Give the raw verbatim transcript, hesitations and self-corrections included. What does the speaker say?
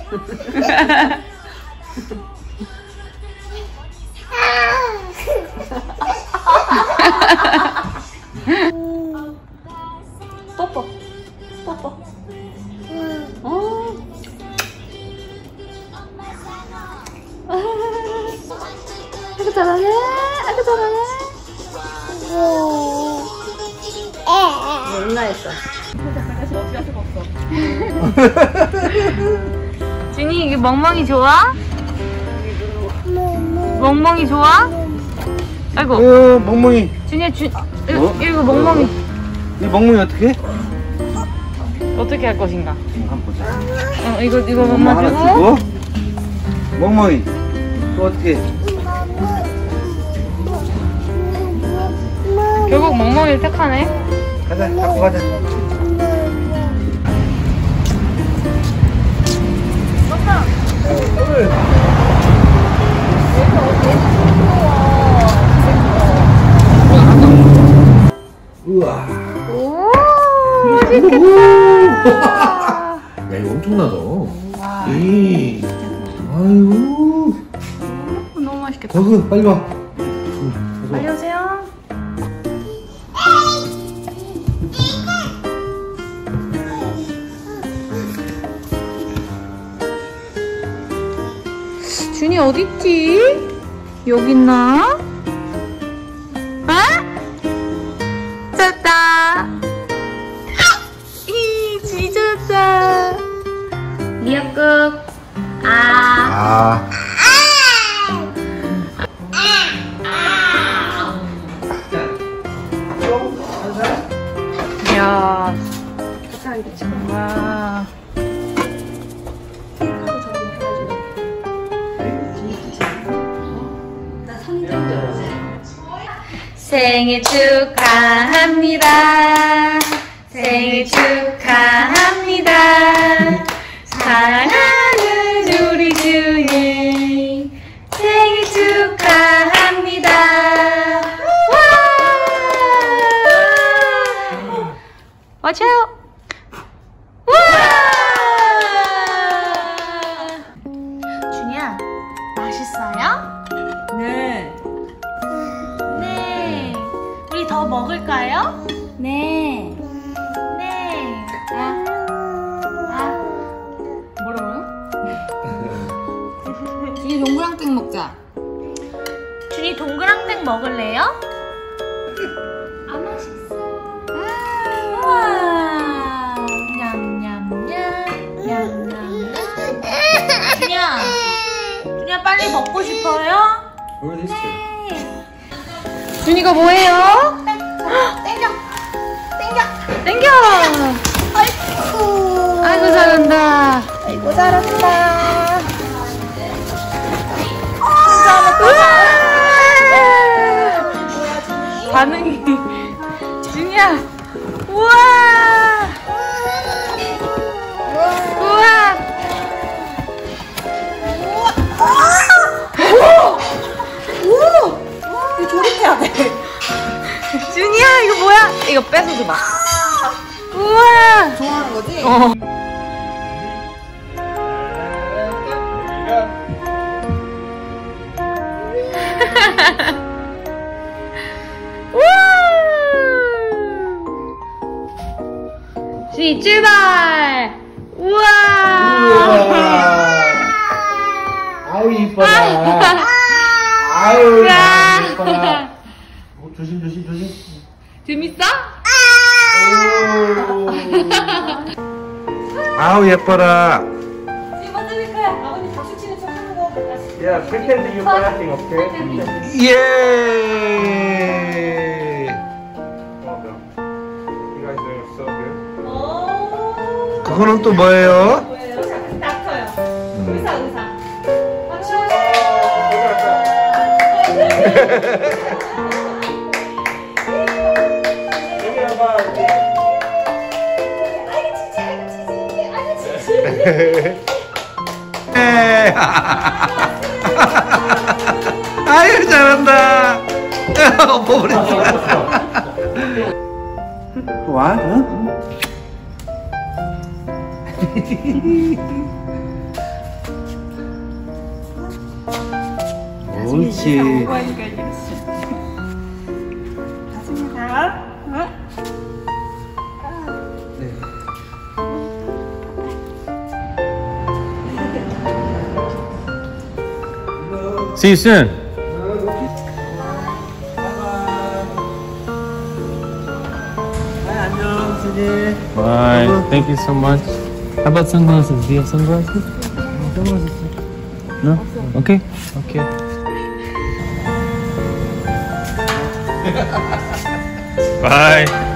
뽀뽀 뽀뽀. 어. 아이고 잘하네. 아이고 잘하네. 몰라 했어. 어떻게 할 수가 없어. 준이 이게 멍멍이 좋아? 멍멍이 좋아? 아이고. 어, 멍멍이. 준이야 준. 이거, 어? 이거 멍멍이. 어? 이 멍멍이 어떻게? 어떻게 할 것인가? 한번 보자. 어 이거 이거 엄마 주고. 멍멍이. 또 어떻게? 결국 멍멍이를 택하네. 가자, 갖고 가자. 맞다. 우와. 오, 맛있겠다. 야, 이거 엄청나다. 에이. 아이고. 너무 맛있겠다. 거기 빨리 와. 빨리 오세요. 준이 어딨지? 여기 있나? 아? 찾았다. 이 지졌다. 미역국. 아. 아. 이야. 와. 생일 축하합니다. 생일 축하합니다. 사랑하는 우리 준이 생일 축하합니다. 와! 맞아요. 와! 준이야, 맛있어요? 네. 네. 우리 더 먹을까요? 네. 네. 아. 아. 뭐라고요? 준이 동그랑땡 먹자. 준이 동그랑땡 먹을래요? 안 맛있어. 우와. 냠냠냠. 냠냠냠. 준이야. 준이야 빨리 먹고 싶어요? 모르겠어. 준이가 뭐해요? 땡겨! 땡겨! 땡겨! 아이고! 아이고 잘한다. 아이고 잘한다. 우와! 반응이 준이야. 우와! 우와! 오! 이거 조립해야 돼. 준이야 이거 뭐야? 이거 뺏어줘 봐. 우와! 좋아하는 거지? 어. 준이 출발! 우와! 우와. 아유 이뻐라. 아유 이뻐라. 어, 조심 조심 조심. 재밌어? 아우 예뻐라. 이번 드릴 거야. 아버님 박수 치는 척 하는 거. 야, pretend you laughing, okay? 예. 그거는 또 뭐예요? 뭐예요? 자, 닥터요. 의사, 의사. 박수. 여기 와봐. 아이고 치지, 아이고 치지, 아이고 치지. 아유 잘한다. 엎어버렸어. 와? 응? 옳지. 공부하니까 이랬어. 나중에 가. 응? See you soon. 안녕, 준이. Bye. Thank you so much. How about sunglasses? Do you have sunglasses? No? Okay. Okay. Bye.